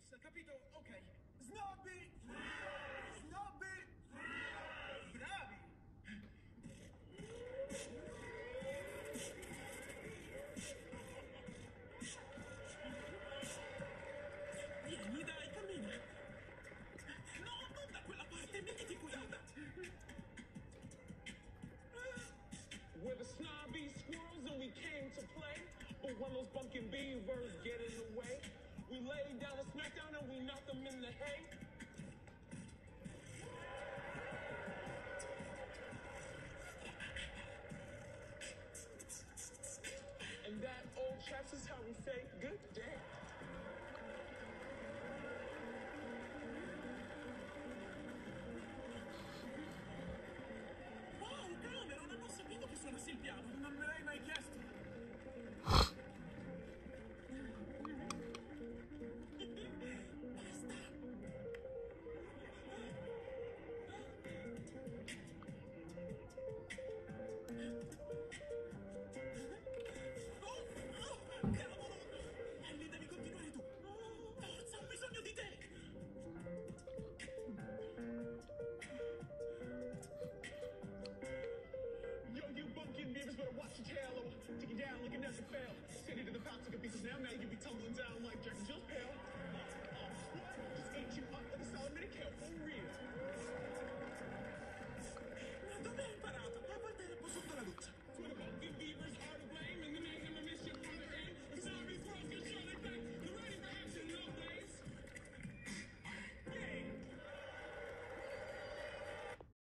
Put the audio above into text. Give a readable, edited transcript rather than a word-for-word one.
capito? Ok. Snobby! Snobby! Bravi! Vieni, dai, cammina. No, non da quella parte, mettiti qui. We're the snobby squirrels and we came to play. But when those bumpkin beavers get in the way, we lay down a smackdown and we knock them in the hay. And that, old chaps, is how we say good day. Wow, Cameron, non ho saputo che suonassi il piano, non me l'hai mai chiesto. Basta. Cavolo! Ellie, devi continuare tu. Forza, ho bisogno di te. Yo, you bumpkin beavers better watch your tail or I'll take you down like a never fail. City to the pound, took a piece of now you be tumbling down like Jack and Jill's pail. What? Just ate you up like a solid mini kale for real.